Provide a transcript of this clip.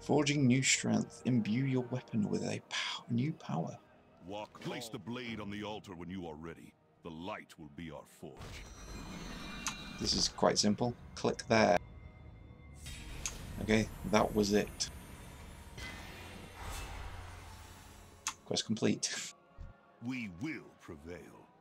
Forging new strength. Imbue your weapon with a new power. Place the blade on the altar when you are ready. The light will be our forge. This is quite simple. Click there. Okay, that was it. Quest complete. We will prevail.